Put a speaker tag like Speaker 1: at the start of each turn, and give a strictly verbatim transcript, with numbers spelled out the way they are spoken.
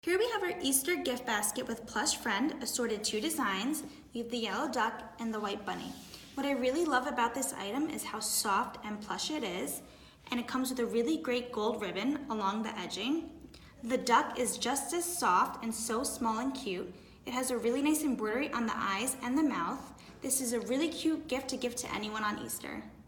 Speaker 1: Here we have our Easter gift basket with Plush Friend, assorted two designs. We have the yellow duck and the white bunny. What I really love about this item is how soft and plush it is, and it comes with a really great gold ribbon along the edging. The duck is just as soft and so small and cute. It has a really nice embroidery on the eyes and the mouth. This is a really cute gift to give to anyone on Easter.